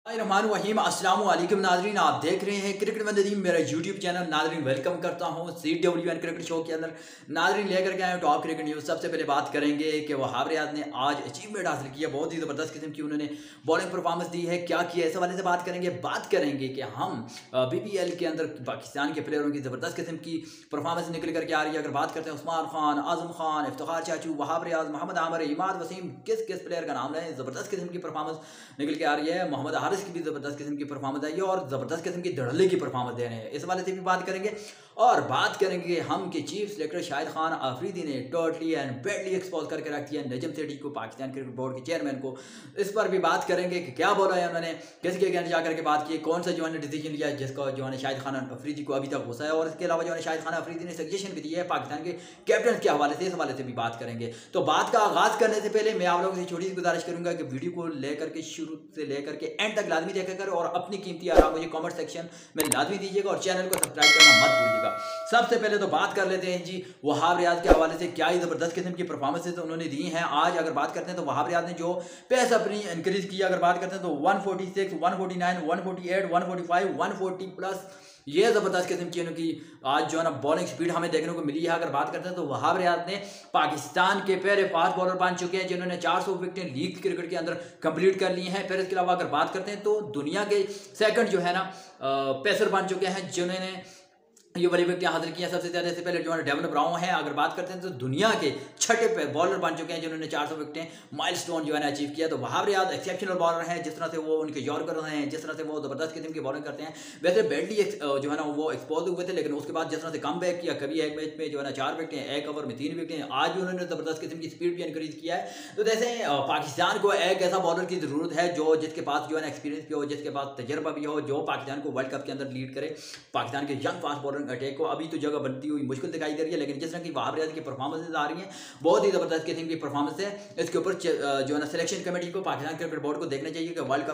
रहीम अस्सलाम वालेकुम नाजरीन, आप देख रहे हैं क्रिकेट मंदीम मेरा यूट्यूब चैनल। नाजरीन वेलकम करता हूं CWN क्रिकेट शो के अंदर। नाजरीन लेकर के आए टॉप क्रिकेट न्यूज़। सबसे पहले बात करेंगे कि वहाब रियाज ने आज अचीवमेंट हासिल की है, बहुत ही ज़बरदस्त किस्म की उन्होंने बॉलिंग परफॉर्मेंस दी है। क्या किया इस हवाले से बात करेंगे। बात करेंगे कि हम BPL के अंदर पाकिस्तान के प्लेयरों की ज़बरदस्त किस्म की परफॉर्मेंस निकल करके आ रही है। अगर बात करते हैं उस्मान खान, आजम खान, इफ्तिखार चाचू, वहाब रियाज, मोहम्मद आमिर, इमाद वसीम, किस किस प्लेयर का नाम लें, ज़बरदस्त किस्म की परफॉर्मेंस निकल के आ रही है। मोहम्मद हारिस की भी ज़बरदस्त किस्म की परफॉर्मेंस आई है और ज़बरदस्त किस्म की धड़ल्ले की परफॉर्मेंस दे रहे हैं। इस वाले से भी बात करेंगे और बात करेंगे हम कि चीफ सेलेक्टर शाहिद खान अफरीदी ने टोटली एंड बैडली एक्सपोज करके रख दिया नजम सेठी को, पाकिस्तान क्रिकेट बोर्ड के चेयरमैन को। इस पर भी बात करेंगे कि क्या बोला है उन्होंने, किसके अगेंस्ट जाकर के बात की, कौन सा जो है डिसीजन लिया जिसका जो है शाहिद खान अफरीदी को अभी तक गुस्सा है। और इसके अलावा जो है शाहिद खान अफरीदी ने सजेशन भी दी है पाकिस्तान के कैप्टन के हवाले से। इस हवाले से भी बात करेंगे। तो बात का आगाज करने से पहले मैं आप लोगों से छोटी सी गुजारिश करूंगा कि वीडियो को लेकर के शुरू से लेकर के एंड तक लाजमी देखा कर और अपनी कीमती आराम मुझे कमेंट सेक्शन में लाजमी दीजिएगा और चैनल को सब्सक्राइब करना मत भूलिएगा। सबसे पहले तो बात कर लेते हैं जी वहाब रियाज के हवाले से। क्या ही जबरदस्त किस्म की परफॉर्मेंसेज उन्होंने दी हैं। आज अगर बात करते हैं तो वहाब रियाज ने जो पेस अपनी इंक्रीज किया, अगर बात करते हैं तो 146, 149, 148, 145, 140 प्लस, ये ज़बरदस्त किस्म की उनकी आज जो है ना बॉलिंग स्पीड हमें देखने को मिली है। अगर बात करते हैं तो वहाब रियाज ने पाकिस्तान के पहले फास्ट बॉलर बन चुके हैं जिन्होंने 400 विकेटें लीग क्रिकेट के अंदर कंप्लीट कर ली हैं। फिर इसके अलावा अगर बात करते हैं तो दुनिया के सेकंड जो है ना पेसर बन चुके हैं जिन्होंने ये वाली विकेटें हासिल की हैं सबसे ज़्यादा। से पहले जो है डेवन ब्राउन है। अगर बात करते हैं तो दुनिया के छठे पे बॉलर बन चुके हैं जिन्होंने 400 विकेटें माइलस्टोन जो है ना अचीव किया। तो वहाब रियाज एक्सेप्शनल बॉलर हैं, जिस तरह से वो उनके यॉर्कर हैं, जिस तरह से वो ज़बरदस्त किस्म की बॉलिंग करते हैं। वैसे बैडली जो है ना वो एक्सपोज हुए थे, लेकिन उसके बाद जिस तरह से कम बैक किया, कभी एक मैच में जो है ना 4 विकेटें, एक ओवर में 3 विकेटें, आज भी उन्होंने ज़बरदस्त किस्म की स्पीड भी इंक्रीज किया है। तो जैसे पाकिस्तान को एक ऐसा बॉलर की ज़रूरत है जो जिसके पास जो है ना एक्सपीरियंस भी हो, जिसके पास तजर्बा भी हो, जो पाकिस्तान को वर्ल्ड कप के अंदर लीड करे, पाकिस्तान के यंग फास्ट बॉलर अटैक को। अभी तो जगह बनती हुई मुश्किल दिखाई दे रही है, लेकिन जिस तरह की वहाब रियाज की परफॉर्मेंसेज आ रही हैं बहुत ही ज़बरदस्त किस्म की परफॉर्मेंस है। इसके ऊपर जो है ना सिलेक्शन कमेटी को, पाकिस्तान क्रिकेट बोर्ड को देखना चाहिए कि वर्ल्ड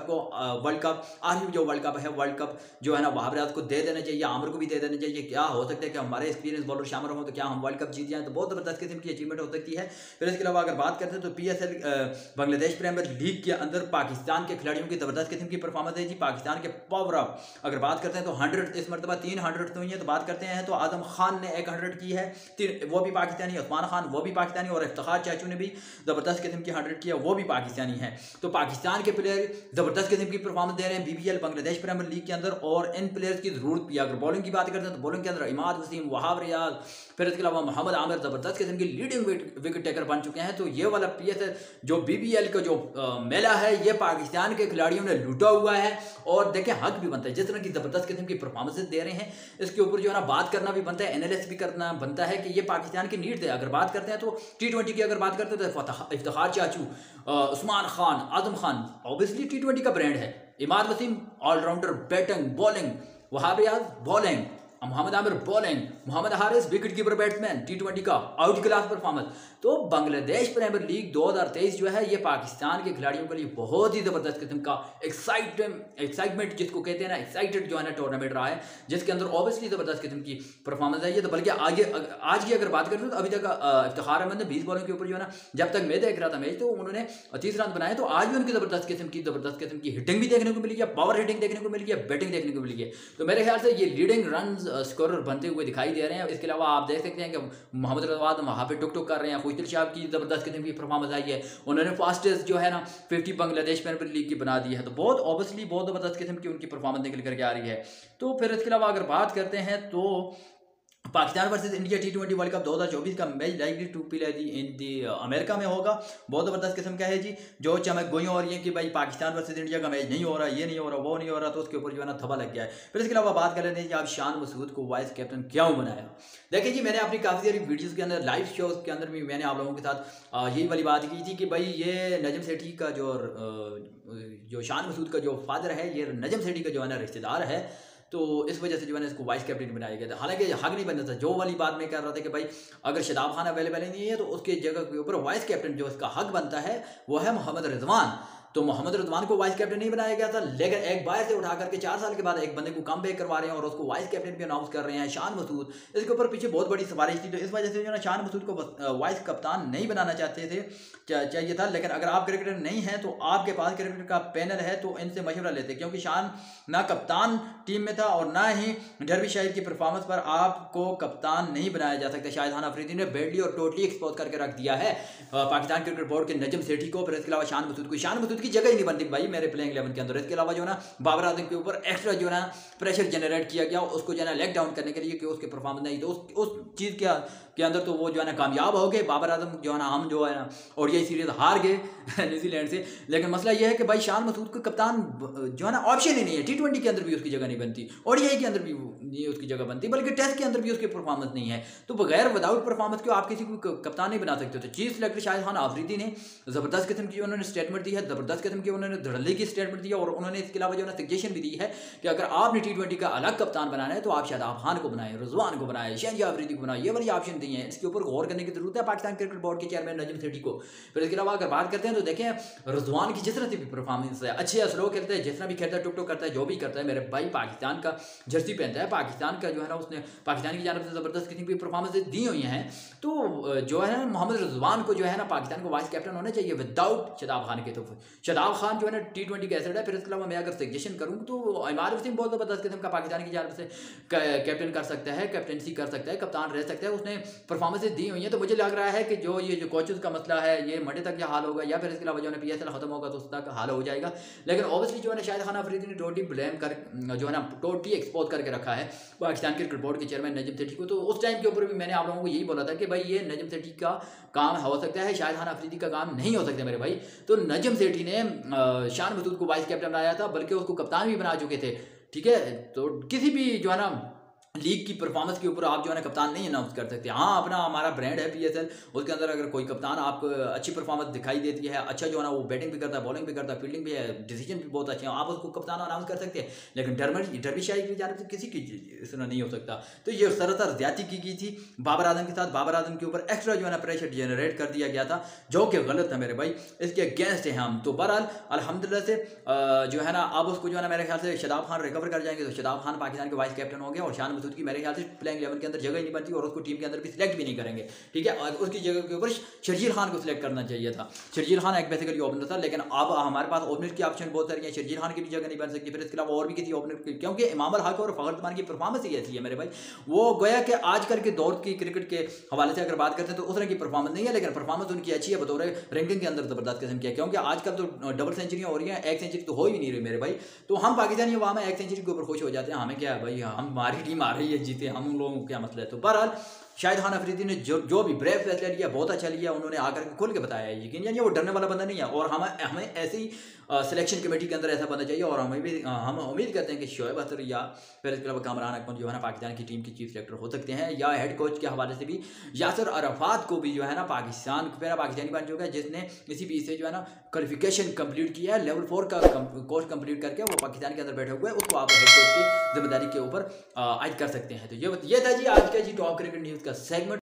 कप आखिरी जो वर्ल्ड कप है, वर्ल्ड कप जो है ना वहाब रियाज को दे देना चाहिए, आमिर को भी दे देना चाहिए। क्या हो सकता है कि हमारे एक्सपीरियंस बॉलर शामिल हों तो क्या हम वर्ल्ड कप जीत जाएं, तो बहुत ज़बरदस्त किस्म की अचीवमेंट हो सकती है। फिर इसके अलावा अगर बात करते हैं तो PSL बांग्लादेश प्रीमियर लीग के अंदर पाकिस्तान के खिलाड़ियों की ज़बरदस्त किस्म की परफॉर्मेंस है जी। पाकिस्तान के पावर अप अगर बात करते हैं तो 100 इस मरतबा 3 100 तो हुई है। तो बात करते हैं तो आजम खान ने 100 की है, वो भी पाकिस्तानी, उस्मान खान वो भी पाकिस्तानी, और इफ्तिखार चाचू ने भी ज़बरदस्त किस्म की 100 किया, वो भी पाकिस्तानी है। तो पाकिस्तान के प्लेयर ज़बरदस्त किस्म की परफॉर्मेंस दे रहे हैं BPL बांग्लादेश प्रीमियर लीग के अंदर। और इन प्लेयर्स की ज़रूरत भी, अगर बॉलिंग की बात करते हैं तो बॉलिंग के अंदर इमाद वसीम, वहाब रियाज, फिर इसके अलावा मोहम्मद आमिर ज़बरदस्त किस्म की लीडिंग विकेट टेकर बन चुके हैं। तो ये वाला PSL जो BPL का जो मेला है ये पाकिस्तान के खिलाड़ियों ने लूटा हुआ है। और देखें हक भी बनता है, जिस तरह की ज़बरदस्त किस्म की परफॉर्मेंसेज दे रहे हैं इसके ऊपर जो है ना बात करना भी बनता है, एनालिसिस भी करना बनता है कि ये पाकिस्तान की नीड है। अगर बात करते हैं तो T20 की अगर बात करते हैं तो इफ्तिखार चाचू, उस्मान खान, आजम खान ऑब्वियसली T20 का ब्रांड है। Imad Wasim allrounder, batting, bowling, Wahab Riaz bowling, Mohammad Amir bowling, Mohammad Haris wicket keeper batsman, T20 का आउट क्लास परफॉर्मेंस। तो बांग्लादेश प्रीमियर लीग 2023 जो है ये पाकिस्तान के खिलाड़ियों के लिए बहुत ही ज़बरदस्त किस्म का एक्साइटमेंट जिसको कहते हैं ना, एक्साइटेड जो है ना टूर्नामेंट रहा है, जिसके अंदर ऑब्वियसली ज़बरदस्त किस्म की परफॉर्मेंस है ये। तो बल्कि आगे आज की अगर बात करें तो अभी तक इफ्तिखार अहमद ने 20 बॉलों के ऊपर जो है ना, जब तक मैं देख रहा था मैच तो उन्होंने 30 रन बनाए। तो आज भी उनकी ज़बरदस्त किस्म की हिटिंग भी देखने को मिली है, पावर हिटिंग देखने को मिली है, बैटिंग देखने को मिली है। तो मेरे ख्याल से ये लीडिंग रन स्कोरर बनते हुए दिखाई दे रहे हैं। इसके अलावा आप देख सकते हैं कि मोहम्मद रज़वान वहाँ पे टुक टुक कर रहे हैं। खुशदिल शाह की ज़बरदस्त किस्म की परफॉर्मेंस आई है, उन्होंने फास्टेस्ट जो है ना 50 बांग्लादेश प्रीमियर लीग की बना दी है। तो बहुत ऑब्वियसली बहुत ज़बरदस्त किस्म की उनकी परफॉर्मेंस निकल करके आ रही है। तो फिर इसके अलावा अगर बात करते हैं तो Pakistan versus India T20 world cup 2024 का match likely to play in the America में होगा। बहुत ज़बरदस्त किस्म का है जी। जो चमक गोइयाँ हो रही है कि भाई पाकिस्तान वर्सेस इंडिया का मैच नहीं हो रहा, ये नहीं हो रहा, वो नहीं हो रहा, तो उसके ऊपर जो है ना थप्पा लग गया है। फिर इसके अलावा बात कर लेते हैं कि आप शान मसूद को वाइस कैप्टन क्यों बनाया। देखिए जी, मैंने अपनी काफ़ी सारी वीडियोज़ के अंदर, लाइव शोज़ के अंदर भी मैंने आप लोगों के साथ यही वाली बात की थी कि भाई ये नजम सेठी का जो शान मसूद का जो फादर है, ये नजम सेठी का जो है ना रिश्तेदार है। तो इस वजह से जो है ना इसको वाइस कैप्टन बनाया गया था। हालांकि हक नहीं बनता था, जो वाली बात मैं कर रहा था कि भाई अगर शदाब खान अवेलेबल नहीं है तो उसके जगह के ऊपर वाइस कैप्टन जो इसका हक बनता है वो है मोहम्मद रिजवान। तो मोहम्मद रिजवान को वाइस कैप्टन नहीं बनाया गया था, लेकिन एक बार से उठा करके 4 साल के बाद एक बंदे को कम बैक करवा रहे हैं और उसको वाइस कैप्टन भी अनाउंस कर रहे हैं शान मसूद। इसके ऊपर पीछे बहुत बड़ी सिफारिश थी, तो इस वजह से जो है शान मसूद को वाइस कप्तान नहीं बनाना चाहते थे, चाहिए था। लेकिन अगर आप क्रिकेटर नहीं हैं तो आपके पास क्रिकेटर का पैनल है तो इनसे मशवरा लेते, क्योंकि शान ना कप्तान टीम में था और ना ही डर्बीशायर की परफॉर्मेंस पर आपको कप्तान नहीं बनाया जा सकता। शाहिद खान अफरीदी ने बैडली और टोटली एक्सपोज करके रख दिया है पाकिस्तान क्रिकेट बोर्ड के नजम सेठी को, फिर इसके अलावा शान मसूद की जगह ही नहीं बनती भाई मेरे प्लेइंग 11 के अंदर। इसके अलावा जो है ना बाबर आजम के ऊपर एक्स्ट्रा जो है ना प्रेशर जनरेट किया गया उसको जो है ना लेग डाउन करने के लिए कि उसके परफॉर्मेंस नहीं, तो उस चीज़ के अंदर तो वो जो है ना कामयाब हो गए। बाबर आजम जो है ना हम जो है ना और ये सीरीज हार गए न्यूजीलैंड से, लेकिन मसला ये है कि भाई शान मसूद को कप्तान जो है ना ऑप्शन ही नहीं है। T20 के अंदर भी उसकी जगह नहीं बनती, ODI के अंदर भी नहीं उसकी जगह बनती, बल्कि टेस्ट के अंदर भी उसकी परफॉर्मेंस नहीं है। तो बगैर विदाउट परफॉर्मेंस क्यों आप किसी को कप्तान नहीं बना सकते। तो चीफ सेलेक्टर शाहिद खान अफरीदी ने जबरदस्त किस्म की उन्होंने स्टेटमेंट दी है, जबरदस्त किस्म की उन्होंने धड़ल्ले की स्टेटमेंट दी है, और उन्होंने इसके अलावा जो है सजेशन भी दी है कि अगर आपने T20 का अलग कप्तान बनाना है तो आप शादाब खान को बनाए, रिजवान को बनाए, शहनशाह अफरीदी को बनाए, ये वाली ऑप्शन दी है। इसके ऊपर गौर करने की जरूरत है पाकिस्तान क्रिकेट बोर्ड के चेयरमैन नजम सेठी को। फिर इसके अलावा अगर बात करते हैं तो देखें रिजवान की जिस तरह से भी परफॉर्मेंस है, अच्छे या स्लो खेलता है, जिस तरह भी खेलता है, टुक टुक करता है, जो भी करता है, मेरे भाई पाकिस्तान का जर्सी पहनता है, पाकिस्तान का जो है ना उसने पाकिस्तान की जानब से जबरदस्त किस्म की परफॉर्मेंस दी हुई हैं। तो जो है ना मोहम्मद रिजवान को जो है ना पाकिस्तान को वाइस कैप्टन होना चाहिए विदाउट शादाब खान के। तो शादाब खान जो है ना T20 का एसेट है। फिर इसके अलावा मैं अगर सजेशन करूँ तो इमार वसीम बहुत ज़बरदस्त किस्म का पाकिस्तान की जानब से कैप्टन कर सकता है, कैप्टनसी कर सकता है, कप्तान रह सकता है, उसने परफॉर्मेंसेज दी हुई हैं। तो मुझे लग रहा है कि जो ये जो कोचेस का मसला है ये मंडे तक यह हाल होगा, या फिर इसके अलावा जो है PSL खत्म होगा तो उस तक हाल हो जाएगा। लेकिन ऑब्वियसली जो है ना शाहिद खान अफरीदी ने टोटली ब्लेम कर जो है ना टोटली एक्सपोज करके रखा है पाकिस्तान क्रिकेट बोर्ड के चेयरमैन नजम सेठी को। तो उस टाइम के ऊपर भी मैंने आप लोगों को यही बोला था कि भाई ये नजम सेठी का काम हो सकता है, शाहिद खान अफरीदी का काम नहीं हो सकता मेरे भाई। तो नजम सेठी ने शान मसूद को वाइस कैप्टन बनाया था, बल्कि उसको कप्तान भी बना चुके थे, ठीक है। तो किसी भी जो है ना लीग की परफॉर्मेंस के ऊपर आप जो है ना कप्तान नहीं अनाउंस कर सकते। हाँ, अपना हमारा ब्रांड है PSL, उसके अंदर अगर कोई कप्तान आपको अच्छी परफॉर्मेंस दिखाई देती है, अच्छा जो है ना वो बैटिंग भी करता है, बॉलिंग भी करता है, फील्डिंग भी है, डिसीजन भी बहुत अच्छे हैं, आप उसको कप्तान अनाउंस कर सकते हैं। लेकिन डर्बीशायर की जानब से किसी की इस तरह नहीं हो सकता। तो ये सरासर ज्यादती की गई थी बाबर आजम के साथ। बाबर आजम के ऊपर एक्स्ट्रा जो है ना प्रेशर जनरेट कर दिया गया था, जो कि गलत था मेरे भाई, इसके अगेंस्ट है हम। तो बहरहाल अल्हम्दुलिल्लाह से जो है ना अब उसको जो है ना मेरे ख्याल से शादाब खान रिकवर कर जाएंगे, तो शादाब खान पाकिस्तान के वाइस कैप्टन हो गया, और शान मसूद की मेरे ख्याल से प्लेइंग 11 के अंदर जगह ही नहीं बनती, और उसको टीम के अंदर भी सिलेक्ट भी नहीं करेंगे, ठीक है। और उसकी जगह के ऊपर शर्जील खान को सिलेक्ट करना चाहिए था। शर्जील खान एक बेसिकली ओपनर था, लेकिन अब हमारे पास ओपनर की ऑप्शन बहुत सारी है, शर्जील खान की भी जगह नहीं बन सकती। फिर इसके अलावा और भी किसी ओपनर की, क्योंकि इमाम अल हक और फखर जमान की परफॉर्मेंस ही ऐसी है मेरे भाई, वो गोया कि आजकल के दौर की क्रिकेट के हवाले से अगर बात करते हैं तो उस तरह की परफॉर्मेंस नहीं है, लेकिन परफॉर्मेंस उनकी अच्छी है, बतौर रैंकिंग के अंदर जबरदस्त किस्म की है। क्योंकि आजकल तो डबल सेंचुरियां हो रही हैं, एक सेंचुरी तो हो ही नहीं रही मेरे भाई। तो हम पाकिस्तानी अवाम है एक सेंचुरी के ऊपर खुश हो जाते हैं, हमें क्या है भाई, हमारी टीम आ रही है जीते, हम लोगों को क्या मसला है। तो बहरहाल शाहिद खान अफरीदी ने जो भी ब्रेव फैसला लिया बहुत अच्छा लिया, उन्होंने आकर के खुल के बताया है, यकीन जानिए वो डरने वाला बंदा नहीं है। और हमें ऐसी सिलेक्शन कमेटी के अंदर ऐसा बंदा चाहिए, और हम उम्मीद करते हैं कि शोएब अख्तर या फिर इसके अलावा कामरान अकमल जो है ना पाकिस्तान की टीम के चीफ सेलेक्टर हो सकते हैं, या हेड कोच के हवाले से भी यासर अराफात को भी जो है ना पाकिस्तानी बन चुका है, जिसने इसी बीच से जो है ना क्वालिफिकेशन कंप्लीट किया है, लेवल 4 का कोर्स कंप्लीट करके वो पाकिस्तान के अंदर बैठे हुए हैं, उसको आप हेड कोच की जिम्मेदारी के ऊपर आयद कर सकते हैं। तो ये था जी आज का जी टॉप क्रिकेट न्यूज़ का सेगमेंट।